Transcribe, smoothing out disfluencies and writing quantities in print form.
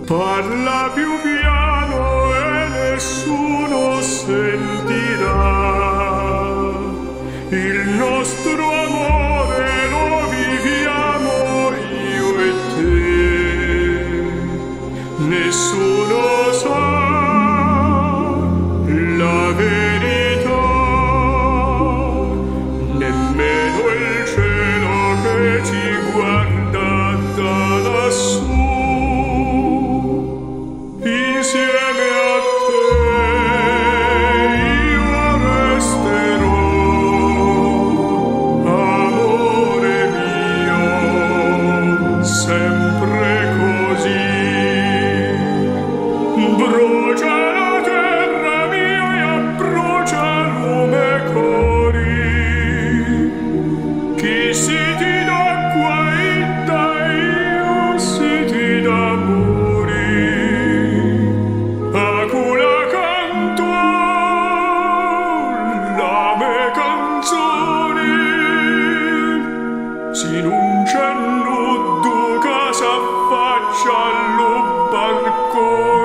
Parla più piano e nessuno sentirà. Il nostro amore lo viviamo io e te. Nessuno sa la verità, nemmeno il cielo che ci guarda da lassù. Insieme a te io resterò, amore mio, sempre così. Brucia la terra mia e abbrucia lume cori. Chi si ti d'acqua e da io si ti d'amore. Acula canto la me canzoni, si non c'è nudo che s'affaccia allo balcone.